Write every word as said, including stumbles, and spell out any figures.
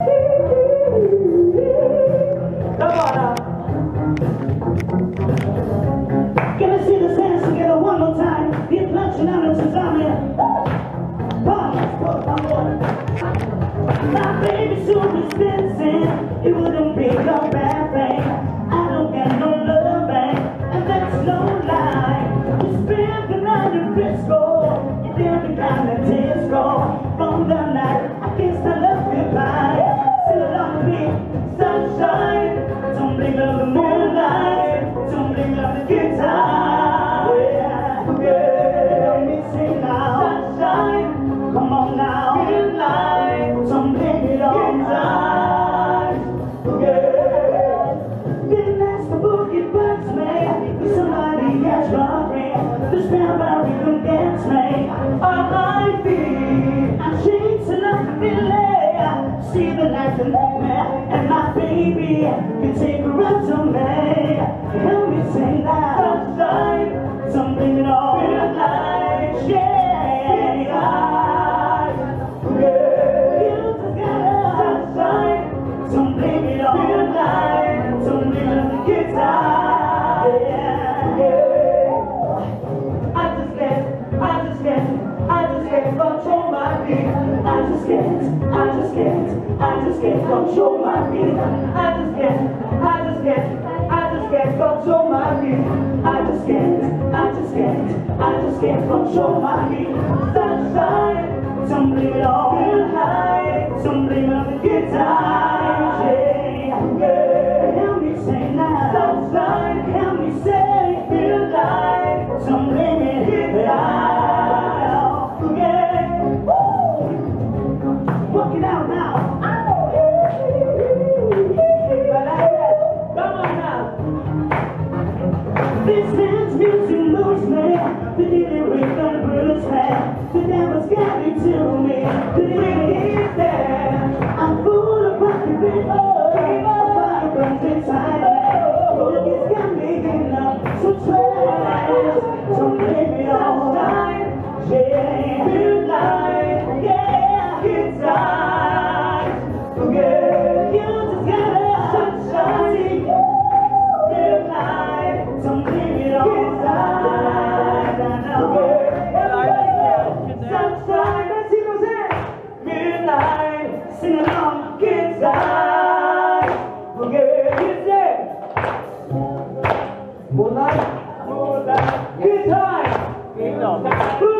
Come on now. Can I see this hands together one more time? The inflection on it is on it. My baby soon is dancing. It wouldn't be a bad thing. I don't get no loving, and that's no lie. We spent the night in Frisco. It didn't kind of disco. From the night, I kissed her love goodbye. Still on me, sunshine. Don't blame on the moonlight. Don't blame on the guitar. Yeah, yeah. Let me sing now. Sunshine, come on now. Moonlight, don't blame it on time. Yeah. Didn't ask the book, it bugs me. Somebody has my ring. The spell by rhythm gets me on my feet. I'm chasing up the delay. See the light and nightmare, and my baby can take her up to me. Help me sing that sunshine, something in all the light, yeah, yeah. You just got a sunshine, something in all the light, something on the guitar, yeah, yeah. I just can't, I just can't, I just can't control my feet. I just can't, I just can't, I just can't control my feet. I just can't, I just can't, I just can't control my feet. I just can't, I just can't, I just can't control my feet. Sunshine, some blame it on the light, some blame it on the guitar. Yeah, yeah. Help me sing now. Sunshine, help me say, feel like some blame it guitar. Work it out now. Come on now. This man's music moves me. The lyrics on the blues man. The devil's got it to me. The lyrics is there. I'm full of rock and roll. Fire burns inside me. It's got me enough. So try. Don't blame me all time. Yeah, feel like, yeah, it's time. Yeah, you just gotta sunshine. Feel like, don't blame it all time. Sunshine, let's see those hands. Midnight, sing along, good time. Yeah, it's it. Moonlight, moonlight, good time.